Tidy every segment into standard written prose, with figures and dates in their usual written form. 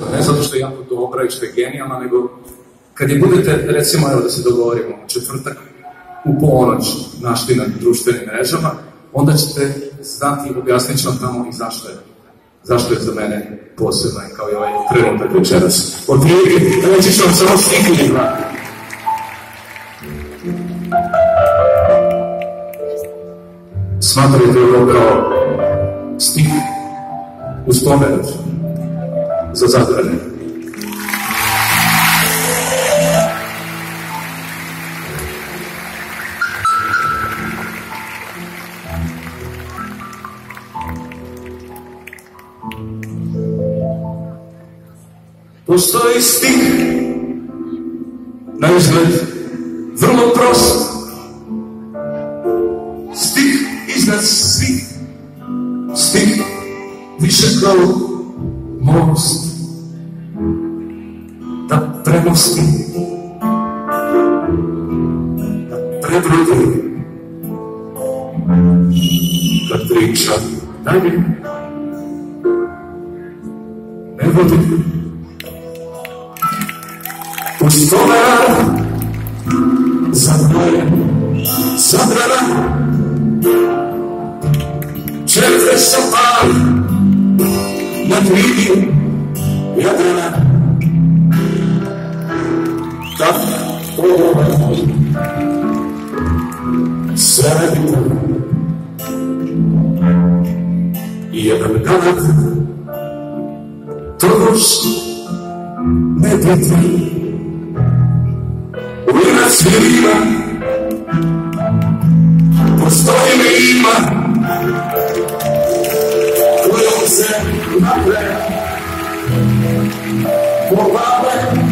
Ne zato što je jako dobra i što je genijalna, nego kad je budete, recimo, evo da se dogovorimo, četvrtak u ponoć našli na društvenim mrežama, onda ćete znati i objasnit ću vam tamo i zašto je za mene posebna kao i ovaj trenutak večeras. Od prilike, reći ću vam samo stih ili dva. Smatrajte ovo kao stih u spomenut za Zadrane. Postoji stih, na izgled vrlo prost, stih iznad svih, stih više kao most, da premosti, da prebrodi, da priča dalje, ne vodi. Ustovera, Zadrana, četve sa pali nad vidiju Jadrana. Tako sredio i jedan ganat togoš ne biti. Uvijek svirima, postoji mi ima, kojom se napre, povale,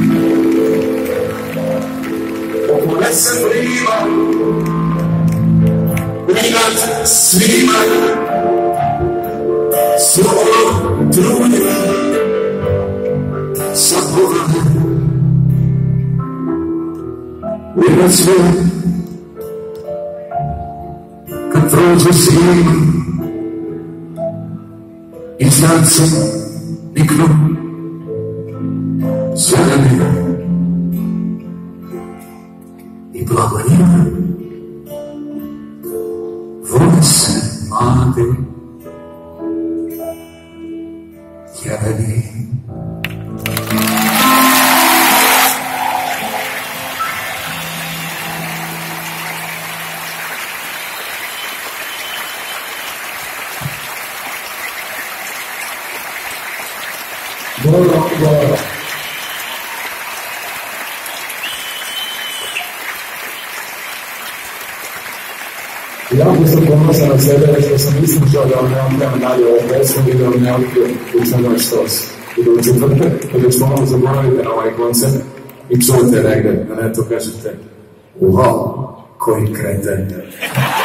poponese prima, iznad svima, slovo trudi, sa povale. Uvijek sve, kad prođe svima, i znance niknu zelenina i blagonina, vole se mlade jeleni. Dobro. Jako sam ponosan na sebe, što sam islušao da vam nemam tema dalje ovo pesmu i da vam ne otkrio u Crnoj štos. I da u četvrtak, kada još malo zaboravite na ovaj koncert i čujete negde na netu kažete wow, koji kreten.